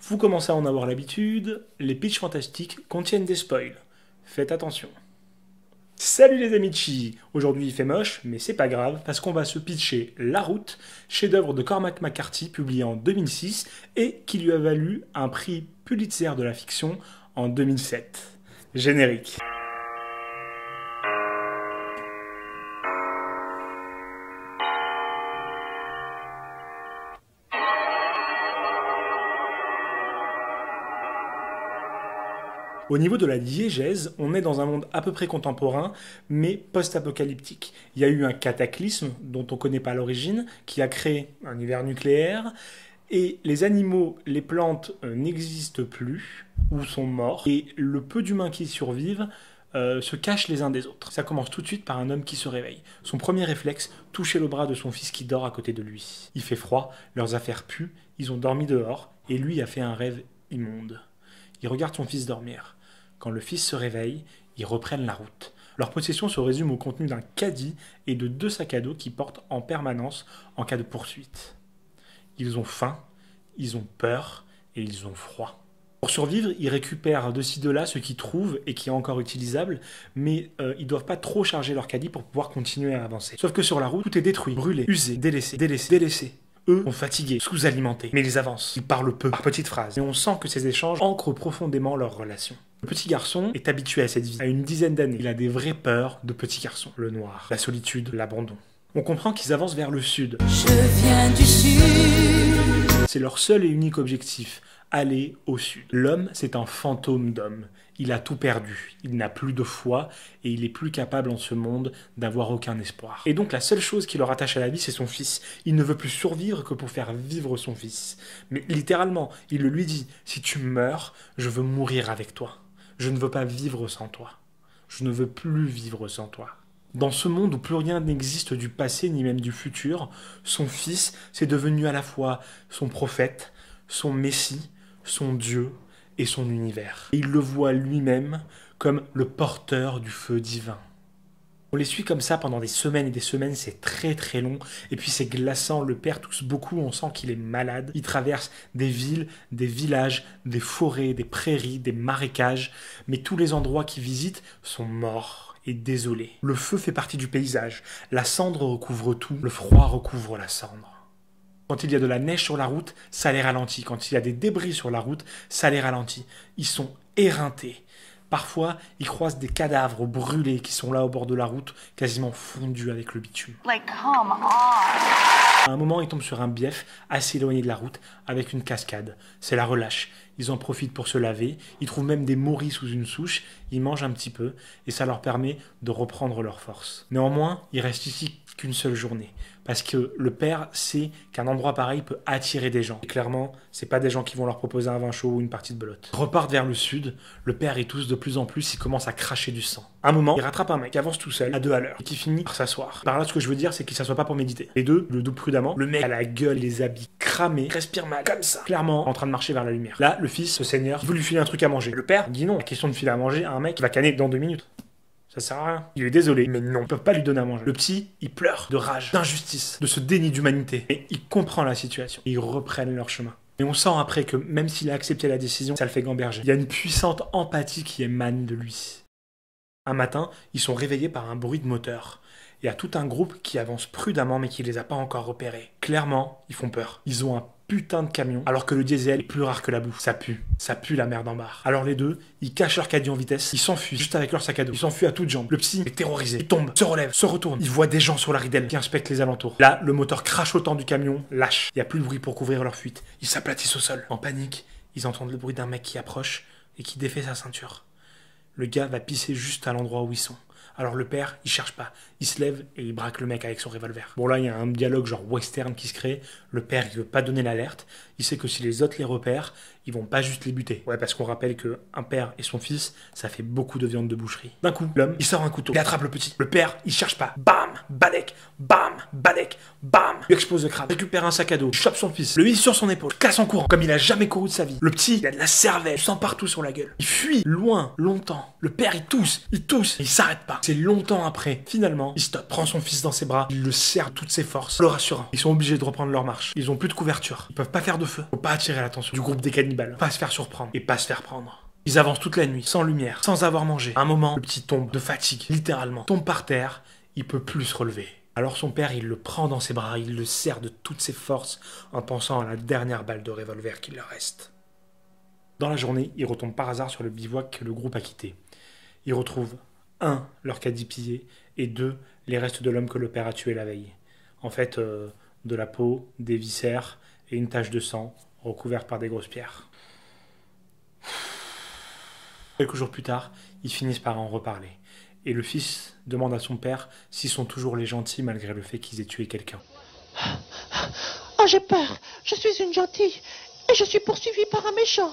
Vous commencez à en avoir l'habitude, les pitchs fantastiques contiennent des spoils. Faites attention. Salut les amici! Aujourd'hui il fait moche, mais c'est pas grave, parce qu'on va se pitcher La Route, chef-d'œuvre de Cormac McCarthy, publié en 2006, et qui lui a valu un prix Pulitzer de la fiction en 2007. Générique. Au niveau de la diégèse, on est dans un monde à peu près contemporain, mais post-apocalyptique. Il y a eu un cataclysme, dont on ne connaît pas l'origine, qui a créé un hiver nucléaire, et les animaux, les plantes n'existent plus, ou sont morts, et le peu d'humains qui survivent se cachent les uns des autres. Ça commence tout de suite par un homme qui se réveille. Son premier réflexe, toucher le bras de son fils qui dort à côté de lui. Il fait froid, leurs affaires puent, ils ont dormi dehors, et lui a fait un rêve immonde. Il regarde son fils dormir. Quand le fils se réveille, ils reprennent la route. Leur possession se résume au contenu d'un caddie et de 2 sacs à dos qu'ils portent en permanence en cas de poursuite. Ils ont faim, ils ont peur et ils ont froid. Pour survivre, ils récupèrent de ci de là ce qu'ils trouvent et qui est encore utilisable, mais ils doivent pas trop charger leur caddie pour pouvoir continuer à avancer. Sauf que sur la route, tout est détruit, brûlé, usé, délaissé. Eux sont fatigués, sous-alimentés, mais ils avancent. Ils parlent peu, par petites phrases. Et on sent que ces échanges ancrent profondément leur relation. Le petit garçon est habitué à cette vie. À une dizaine d'années, il a des vraies peurs de petit garçon. Le noir, la solitude, l'abandon. On comprend qu'ils avancent vers le sud. Je viens du sud. C'est leur seul et unique objectif, aller au sud. L'homme, c'est un fantôme d'homme. Il a tout perdu, il n'a plus de foi et il est plus capable en ce monde d'avoir aucun espoir. Et donc la seule chose qui le rattache à la vie, c'est son fils. Il ne veut plus survivre que pour faire vivre son fils. Mais littéralement, il le lui dit, si tu meurs, je veux mourir avec toi. Je ne veux pas vivre sans toi. Je ne veux plus vivre sans toi. Dans ce monde où plus rien n'existe du passé ni même du futur, son fils, c'est devenu à la fois son prophète, son messie, son Dieu, et son univers. Et il le voit lui-même comme le porteur du feu divin. On les suit comme ça pendant des semaines et des semaines, c'est très très long, et puis c'est glaçant, le père tousse beaucoup, on sent qu'il est malade. Il traverse des villes, des villages, des forêts, des prairies, des marécages, mais tous les endroits qu'il visite sont morts et désolés. Le feu fait partie du paysage, la cendre recouvre tout, le froid recouvre la cendre. Quand il y a de la neige sur la route, ça les ralentit. Quand il y a des débris sur la route, ça les ralentit. Ils sont éreintés. Parfois, ils croisent des cadavres brûlés qui sont là au bord de la route, quasiment fondus avec le bitume. Like, come on. À un moment, ils tombent sur un bief assez éloigné de la route, avec une cascade. C'est la relâche. Ils en profitent pour se laver. Ils trouvent même des morilles sous une souche. Ils mangent un petit peu, et ça leur permet de reprendre leur force. Néanmoins, ils restent ici qu'une seule journée. Parce que le père sait qu'un endroit pareil peut attirer des gens. Et clairement, c'est pas des gens qui vont leur proposer un vin chaud ou une partie de belote. Ils repartent vers le sud, le père est tousse de plus en plus, il commence à cracher du sang. À un moment, il rattrape un mec qui avance tout seul, à 2 à l'heure, et qui finit par s'asseoir. Par là, ce que je veux dire, c'est qu'il s'assoit pas pour méditer. Les deux, le double prudemment, le mec a la gueule, les habits cramés, respire mal, comme ça, clairement, en train de marcher vers la lumière. Là, le fils, ce seigneur, il veut lui filer un truc à manger. Le père dit non, la question de filer à manger à un mec qui va canner dans 2 minutes. Ça sert à rien. Il est désolé, mais non, ils peuvent pas lui donner à manger. Le petit, il pleure de rage, d'injustice, de ce déni d'humanité. Et il comprend la situation. Et ils reprennent leur chemin. Et on sent après que même s'il a accepté la décision, ça le fait gamberger. Il y a une puissante empathie qui émane de lui. Un matin, ils sont réveillés par un bruit de moteur. Il y a tout un groupe qui avance prudemment mais qui les a pas encore repérés. Clairement, ils font peur. Ils ont un putain de camion, alors que le diesel est plus rare que la boue. Ça pue la merde en barre. Alors les deux, ils cachent leur caddie en vitesse, ils s'enfuient juste avec leur sac à dos. Ils s'enfuient à toutes jambes. Le psy est terrorisé. Il tombe, se relève, se retourne. Il voit des gens sur la ridelle qui inspectent les alentours. Là, le moteur crache au temps du camion, lâche. Il n'y a plus de bruit pour couvrir leur fuite. Ils s'aplatissent au sol. En panique, ils entendent le bruit d'un mec qui approche et qui défait sa ceinture. Le gars va pisser juste à l'endroit où ils sont. Alors le père, il cherche pas. Il se lève et il braque le mec avec son revolver. Bon là, il y a un dialogue genre western qui se crée. Le père, il veut pas donner l'alerte. Il sait que si les autres les repèrent, ils vont pas juste les buter. Ouais, parce qu'on rappelle que un père et son fils, ça fait beaucoup de viande de boucherie. D'un coup, l'homme, il sort un couteau. Il attrape le petit. Le père, il cherche pas. Bam, balek, bam, balek, bam. Il explose le crâne. Récupère un sac à dos. Il chope son fils. Le mise sur son épaule. Casse en courant. Comme il a jamais couru de sa vie. Le petit, il a de la cervelle. Du sang partout sur la gueule. Il fuit loin, longtemps. Le père, il tousse. Il s'arrête pas. C'est longtemps après. Finalement, il stoppe, prend son fils dans ses bras, il le serre de toutes ses forces, le rassurant. Ils sont obligés de reprendre leur marche. Ils ont plus de couverture. Ils peuvent pas faire de feu. Faut pas attirer l'attention du groupe des cannibales. Pas se faire surprendre et pas se faire prendre. Ils avancent toute la nuit, sans lumière, sans avoir mangé. À un moment, le petit tombe de fatigue, littéralement. Tombe par terre, il peut plus se relever. Alors son père, il le prend dans ses bras, il le serre de toutes ses forces en pensant à la dernière balle de revolver qu'il leur reste. Dans la journée, ils retombent par hasard sur le bivouac que le groupe a quitté. Ils retrouvent 1. Leur caddie pillé et 2. Les restes de l'homme que le père a tué la veille. En fait, de la peau, des viscères et une tache de sang recouverte par des grosses pierres. Quelques jours plus tard, ils finissent par en reparler. Et le fils demande à son père s'ils sont toujours les gentils malgré le fait qu'ils aient tué quelqu'un. Oh, j'ai peur. Je suis une gentille. Et je suis poursuivie par un méchant.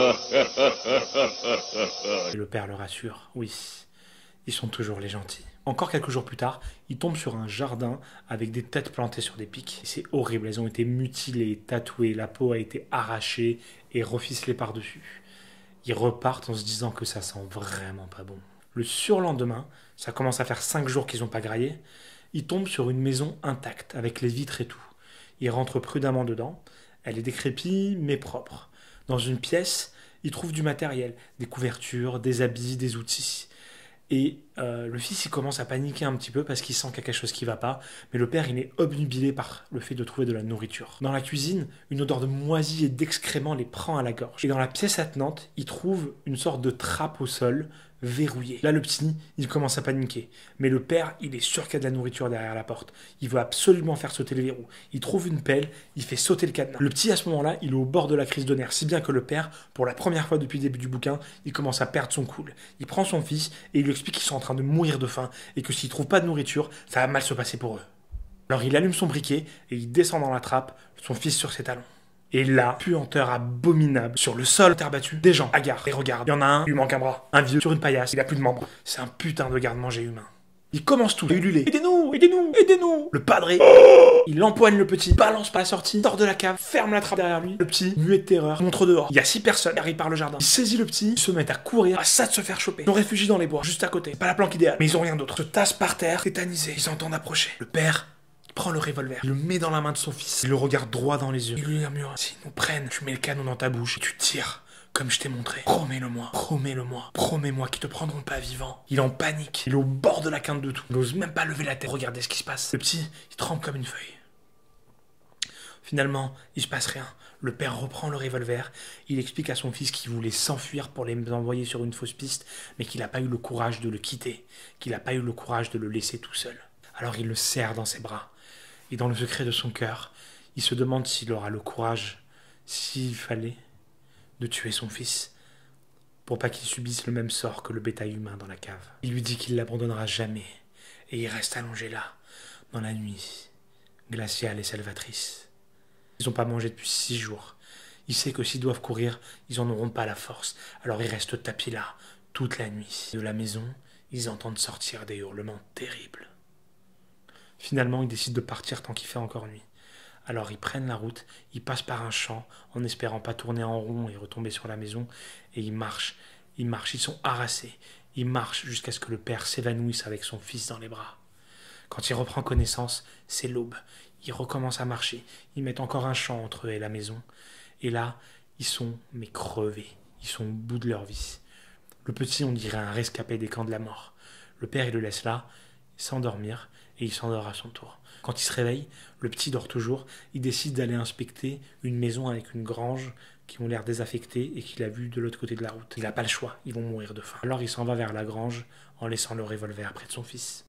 Et le père le rassure. Oui, ils sont toujours les gentils. Encore quelques jours plus tard, ils tombent sur un jardin avec des têtes plantées sur des pics. Et c'est horrible, elles ont été mutilées, tatouées, la peau a été arrachée et reficelée par-dessus. Ils repartent en se disant que ça sent vraiment pas bon. Le surlendemain, ça commence à faire 5 jours qu'ils n'ont pas graillé, ils tombent sur une maison intacte, avec les vitres et tout. Ils rentrent prudemment dedans, elle est décrépite mais propre. Dans une pièce, ils trouvent du matériel, des couvertures, des habits, des outils. Et le fils, il commence à paniquer un petit peu parce qu'il sent qu'il y a quelque chose qui va pas. Mais le père, il est obnubilé par le fait de trouver de la nourriture. Dans la cuisine, une odeur de moisi et d'excréments les prend à la gorge. Et dans la pièce attenante, il trouve une sorte de trappe au sol, verrouillée. Là, le petit, il commence à paniquer. Mais le père, il est sûr qu'il y a de la nourriture derrière la porte. Il veut absolument faire sauter le verrou. Il trouve une pelle, il fait sauter le cadenas. Le petit, à ce moment-là, il est au bord de la crise de nerfs. Si bien que le père, pour la première fois depuis le début du bouquin, il commence à perdre son cool. Il prend son fils et il lui explique qu'ils sont en train de mourir de faim et que s'ils trouvent pas de nourriture, ça va mal se passer pour eux. Alors il allume son briquet et il descend dans la trappe, son fils sur ses talons. Et là, puanteur abominable, sur le sol, terre battue, des gens hagards les regardent. Il y en a un, il lui manque un bras. Un vieux sur une paillasse, il a plus de membres. C'est un putain de garde-manger humain. Il commence tout à ululer. Aidez-nous, aidez-nous, aidez-nous. Le padré, il empoigne le petit, balance par la sortie, sort de la cave, ferme la trappe derrière lui. Le petit, muet de terreur, montre dehors. Il y a 6 personnes, arrivent par le jardin. Il saisit le petit, ils se mettent à courir, à ça de se faire choper. Ils sont réfugiés dans les bois, juste à côté. Pas la planque idéale, mais ils ont rien d'autre. Se tassent par terre, tétanisés. Ils entendent approcher. Le père prend le revolver, il le met dans la main de son fils, il le regarde droit dans les yeux. Il lui murmure: s'ils nous prennent, tu mets le canon dans ta bouche et tu tires. Comme je t'ai montré. Promets-le-moi, promets-le-moi, promets-moi qu'ils te prendront pas vivant. Il est en panique, il est au bord de la quinte de tout. Il n'ose même pas lever la tête, regardez ce qui se passe. Le petit, il tremble comme une feuille. Finalement, il se passe rien. Le père reprend le revolver, il explique à son fils qu'il voulait s'enfuir pour les envoyer sur une fausse piste, mais qu'il n'a pas eu le courage de le quitter, qu'il n'a pas eu le courage de le laisser tout seul. Alors il le serre dans ses bras. Et dans le secret de son cœur, il se demande s'il aura le courage, s'il fallait, de tuer son fils, pour pas qu'il subisse le même sort que le bétail humain dans la cave. Il lui dit qu'il l'abandonnera jamais, et il reste allongé là, dans la nuit, glaciale et salvatrice. Ils n'ont pas mangé depuis 6 jours. Il sait que s'ils doivent courir, ils en auront pas la force, alors ils restent tapis là, toute la nuit. De la maison, ils entendent sortir des hurlements terribles. Finalement, ils décident de partir tant qu'il fait encore nuit. Alors ils prennent la route, ils passent par un champ en espérant pas tourner en rond et retomber sur la maison, et ils marchent, ils sont harassés, ils marchent jusqu'à ce que le père s'évanouisse avec son fils dans les bras. Quand il reprend connaissance, c'est l'aube, ils recommencent à marcher, ils mettent encore un champ entre eux et la maison, et là, ils sont mais crevés, ils sont au bout de leur vie. Le petit, on dirait un rescapé des camps de la mort. Le père, il le laisse là, s'endormir, et il s'endort à son tour. Quand il se réveille, le petit dort toujours, il décide d'aller inspecter une maison avec une grange qui ont l'air désaffectée et qu'il a vue de l'autre côté de la route. Il n'a pas le choix, ils vont mourir de faim. Alors il s'en va vers la grange en laissant le revolver près de son fils.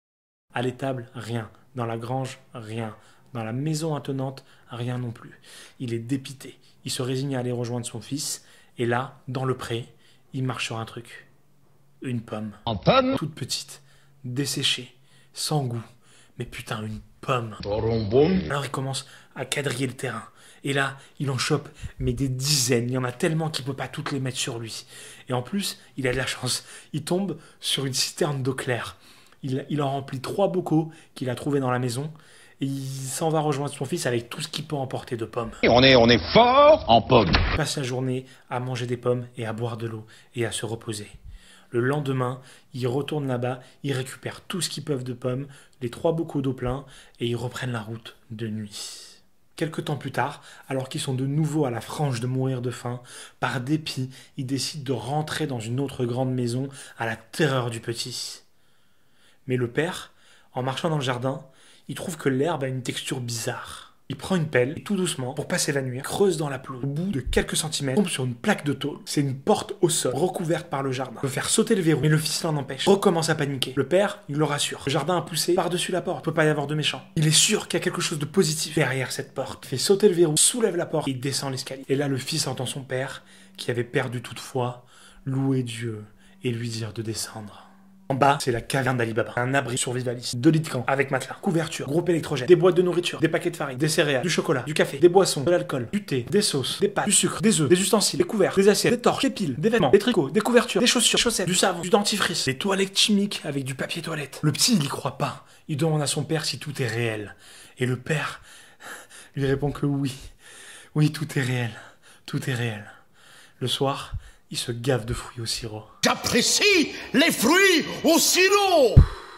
À l'étable, rien. Dans la grange, rien. Dans la maison attenante, rien non plus. Il est dépité. Il se résigne à aller rejoindre son fils. Et là, dans le pré, il marche sur un truc. Une pomme. En pomme? Toute petite, desséchée, sans goût. Mais putain, une pomme. Alors il commence à quadriller le terrain. Et là, il en chope, mais des dizaines. Il y en a tellement qu'il ne peut pas toutes les mettre sur lui. Et en plus, il a de la chance. Il tombe sur une citerne d'eau claire. Il en remplit 3 bocaux qu'il a trouvés dans la maison. Et il s'en va rejoindre son fils avec tout ce qu'il peut emporter de pommes. On est fort en pommes. Il passe la journée à manger des pommes et à boire de l'eau et à se reposer. Le lendemain, ils retournent là-bas, ils récupèrent tout ce qu'ils peuvent de pommes, les 3 bocaux d'eau pleins, et ils reprennent la route de nuit. Quelque temps plus tard, alors qu'ils sont de nouveau à la frange de mourir de faim, par dépit, ils décident de rentrer dans une autre grande maison à la terreur du petit. Mais le père, en marchant dans le jardin, il trouve que l'herbe a une texture bizarre. Il prend une pelle et tout doucement, pour pas s'évanouir, creuse dans la pelouse. Au bout de quelques centimètres, tombe sur une plaque de tôle. C'est une porte au sol, recouverte par le jardin. Il veut faire sauter le verrou, mais le fils l'en empêche. Recommence à paniquer. Le père, il le rassure. Le jardin a poussé par-dessus la porte. Il peut pas y avoir de méchant. Il est sûr qu'il y a quelque chose de positif derrière cette porte. Il fait sauter le verrou, soulève la porte et il descend l'escalier. Et là, le fils entend son père, qui avait perdu toute foi, louer Dieu et lui dire de descendre. En bas, c'est la caverne d'Ali Baba. Un abri survivaliste, 2 lits de camp, avec matelas, couverture, groupe électrogène, des boîtes de nourriture, des paquets de farine, des céréales, du chocolat, du café, des boissons, de l'alcool, du thé, des sauces, des pâtes, du sucre, des œufs, des ustensiles, des couverts, des assiettes, des torches, des piles, des vêtements, des tricots, des couvertures, des chaussures, des chaussettes, du savon, du dentifrice, des toilettes chimiques avec du papier toilette. Le petit, il y croit pas. Il demande à son père si tout est réel. Et le père lui répond que oui. Oui, tout est réel. Tout est réel. Le soir, il se gave de fruits au sirop. J'apprécie les fruits au sirop.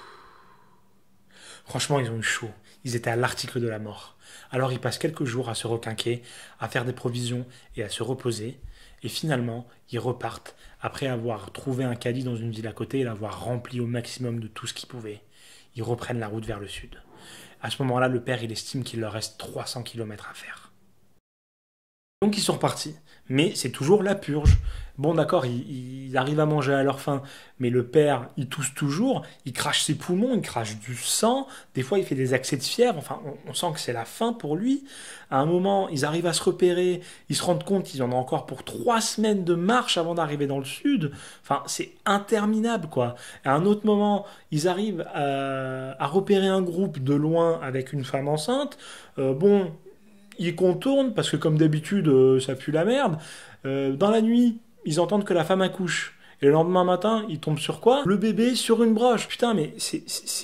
Franchement, ils ont eu chaud. Ils étaient à l'article de la mort. Alors ils passent quelques jours à se requinquer, à faire des provisions et à se reposer. Et finalement, ils repartent après avoir trouvé un caddie dans une ville à côté et l'avoir rempli au maximum de tout ce qu'ils pouvaient. Ils reprennent la route vers le sud. À ce moment-là, le père, il estime qu'il leur reste 300 km à faire. Donc ils sont repartis. Mais c'est toujours la purge. Bon d'accord, ils arrivent à manger à leur faim, mais le père, il tousse toujours, il crache ses poumons, il crache du sang, des fois il fait des accès de fièvre, enfin on sent que c'est la fin pour lui. À un moment, ils arrivent à se repérer, ils se rendent compte qu'ils en ont encore pour 3 semaines de marche avant d'arriver dans le sud. Enfin, c'est interminable quoi. À un autre moment, ils arrivent à repérer un groupe de loin avec une femme enceinte. Ils contournent, parce que comme d'habitude, ça pue la merde. Dans la nuit, ils entendent que la femme accouche. Et le lendemain matin, ils tombent sur quoi? Le bébé sur une broche. Putain, mais c'est...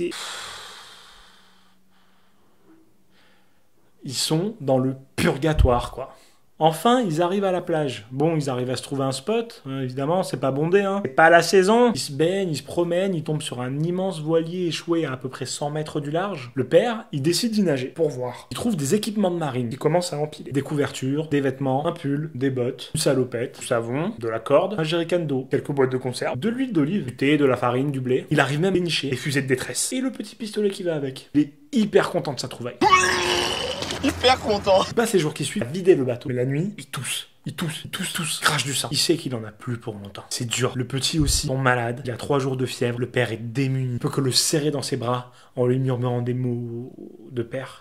Ils sont dans le purgatoire, quoi. Enfin, ils arrivent à la plage. Bon, ils arrivent à se trouver un spot. Évidemment, c'est pas bondé, hein. C'est pas la saison. Ils se baignent, ils se promènent, ils tombent sur un immense voilier échoué à peu près 100 mètres du large. Le père, il décide d'y nager pour voir. Il trouve des équipements de marine. Il commence à empiler. Des couvertures, des vêtements, un pull, des bottes, une salopette, du savon, de la corde, un jerrycan d'eau, quelques boîtes de conserve, de l'huile d'olive, du thé, de la farine, du blé. Il arrive même à dénicher des fusées de détresse. Et le petit pistolet qui va avec. Il est hyper content de sa trouvaille. Hyper content. Il passe les jours qui suivent à vider le bateau. Mais la nuit, il tousse. Il crache du sang. Il sait qu'il en a plus pour longtemps. C'est dur. Le petit aussi tombe malade. Il a 3 jours de fièvre. Le père est démuni. Il peut que le serrer dans ses bras en lui murmurant des mots de père.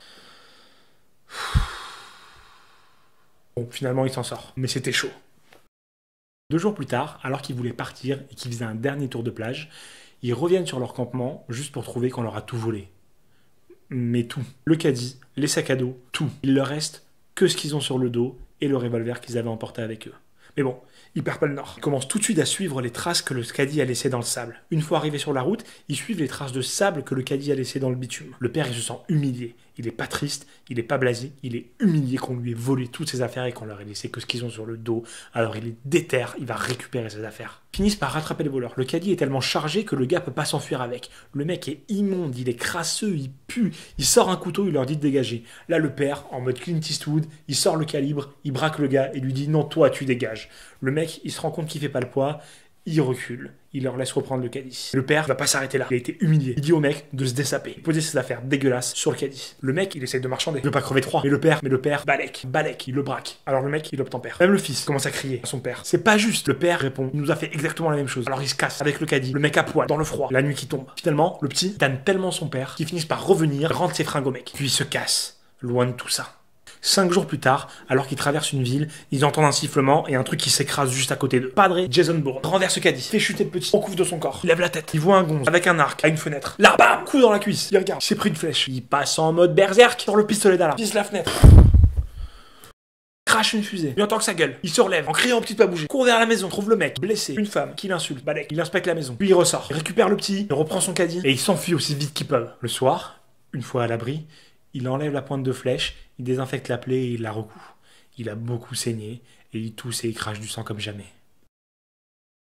Bon, finalement, il s'en sort. Mais c'était chaud. 2 jours plus tard, alors qu'ils voulaient partir et qu'ils faisaient un dernier tour de plage, ils reviennent sur leur campement juste pour trouver qu'on leur a tout volé. Mais tout. Le caddie, les sacs à dos, tout. Il leur reste que ce qu'ils ont sur le dos et le revolver qu'ils avaient emporté avec eux. Mais bon, ils perdent pas le nord. Ils commencent tout de suite à suivre les traces que le caddie a laissées dans le sable. Une fois arrivés sur la route, ils suivent les traces de sable que le caddie a laissées dans le bitume. Le père, il se sent humilié. Il est pas triste, il est pas blasé, il est humilié qu'on lui ait volé toutes ses affaires et qu'on leur ait laissé que ce qu'ils ont sur le dos. Alors il est déter, il va récupérer ses affaires. Ils finissent par rattraper les voleurs. Le caddie est tellement chargé que le gars peut pas s'enfuir avec. Le mec est immonde, il est crasseux, il pue. Il sort un couteau, il leur dit de dégager. Là, le père, en mode Clint Eastwood, il sort le calibre, il braque le gars et lui dit non, toi, tu dégages. Le mec, il se rend compte qu'il fait pas le poids. Il recule, il leur laisse reprendre le caddie. Le père va pas s'arrêter là, il a été humilié. Il dit au mec de se dessaper, poser ses affaires dégueulasses sur le caddie. Le mec, il essaye de marchander, il veut pas crever de froid. Mais le père, balèque, il le braque. Alors le mec, il obtempère. Même le fils commence à crier à son père. C'est pas juste. Le père répond, il nous a fait exactement la même chose. Alors il se casse avec le caddie, le mec à poil, dans le froid, la nuit qui tombe. Finalement, le petit tanne tellement son père qu'il finit par revenir, rendre ses fringues au mec. Puis il se casse, loin de tout ça. 5 jours plus tard, alors qu'ils traversent une ville, ils entendent un sifflement et un truc qui s'écrase juste à côté d'eux. Padre Jason Bourne renverse le caddie, fait chuter le petit, recouvre de son corps, il lève la tête, il voit un gonze avec un arc à une fenêtre. Là, bam, coup dans la cuisse, il regarde, il s'est pris une flèche. Il passe en mode berserk sur le pistolet d'alarme, vise la fenêtre, crache une fusée, il entend que ça gueule, il se relève en criant au petit pas bouger, court vers la maison, trouve le mec, blessé, une femme qui l'insulte, balèque, il inspecte la maison, puis il ressort, il récupère le petit, il reprend son caddie et il s'enfuit aussi vite qu'ils peuvent. Le soir, une fois à l'abri, il enlève la pointe de flèche, il désinfecte la plaie et il la recoue. Il a beaucoup saigné et il tousse et il crache du sang comme jamais.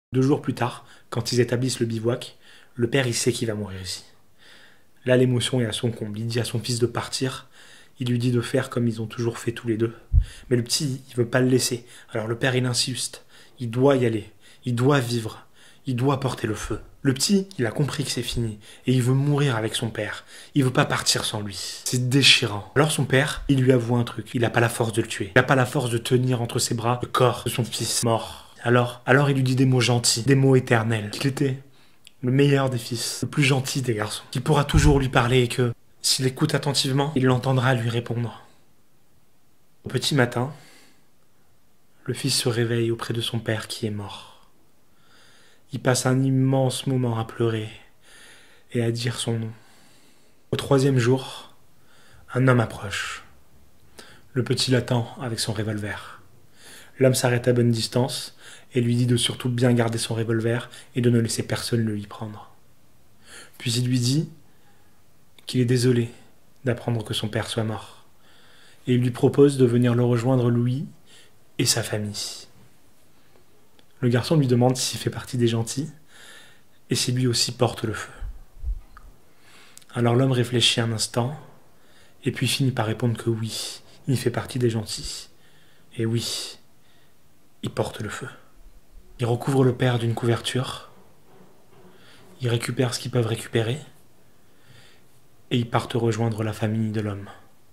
2 jours plus tard, quand ils établissent le bivouac, le père il sait qu'il va mourir ici. Là l'émotion est à son comble, il dit à son fils de partir, il lui dit de faire comme ils ont toujours fait tous les deux. Mais le petit, il veut pas le laisser, alors le père il insiste, il doit y aller, il doit vivre, il doit porter le feu. Le petit, il a compris que c'est fini, et il veut mourir avec son père, il veut pas partir sans lui. C'est déchirant. Alors son père, il lui avoue un truc, il a pas la force de le tuer, il a pas la force de tenir entre ses bras le corps de son fils mort. Alors il lui dit des mots gentils, des mots éternels, qu'il était le meilleur des fils, le plus gentil des garçons, qu'il pourra toujours lui parler et que, s'il écoute attentivement, il l'entendra lui répondre. Au petit matin, le fils se réveille auprès de son père qui est mort. Il passe un immense moment à pleurer et à dire son nom. Au 3e jour, un homme approche. Le petit l'attend avec son revolver. L'homme s'arrête à bonne distance et lui dit de surtout bien garder son revolver et de ne laisser personne le lui prendre. Puis il lui dit qu'il est désolé d'apprendre que son père soit mort. Et il lui propose de venir le rejoindre lui et sa famille. Le garçon lui demande s'il fait partie des gentils et si lui aussi porte le feu. Alors l'homme réfléchit un instant et puis finit par répondre que oui, il fait partie des gentils. Et oui, il porte le feu. Ils recouvrent le père d'une couverture, ils récupèrent ce qu'ils peuvent récupérer, et ils partent rejoindre la famille de l'homme.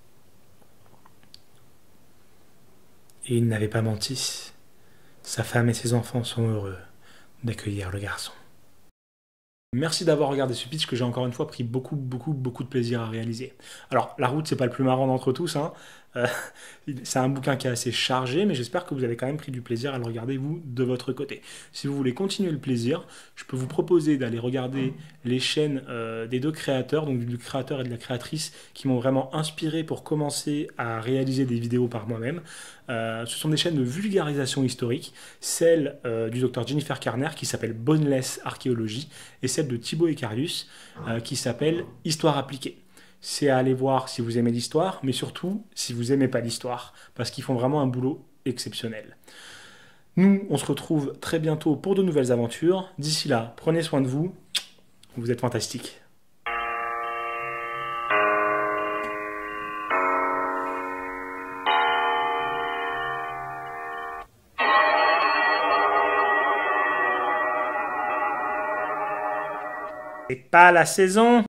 Et il n'avait pas menti, sa femme et ses enfants sont heureux d'accueillir le garçon. Merci d'avoir regardé ce pitch que j'ai encore une fois pris beaucoup de plaisir à réaliser. Alors, La Route, c'est pas le plus marrant d'entre tous, hein. C'est un bouquin qui est assez chargé, mais j'espère que vous avez quand même pris du plaisir à le regarder, vous, de votre côté. Si vous voulez continuer le plaisir, je peux vous proposer d'aller regarder les chaînes des 2 créateurs, donc du créateur et de la créatrice, qui m'ont vraiment inspiré pour commencer à réaliser des vidéos par moi-même. Ce sont des chaînes de vulgarisation historique, celle du docteur Jennifer Carner, qui s'appelle Boneless Archéologie, et celle de Thibaut Ecarius, qui s'appelle Histoire appliquée. C'est à aller voir si vous aimez l'histoire, mais surtout si vous n'aimez pas l'histoire, parce qu'ils font vraiment un boulot exceptionnel. Nous, on se retrouve très bientôt pour de nouvelles aventures. D'ici là, prenez soin de vous, vous êtes fantastiques. C'est pas la saison.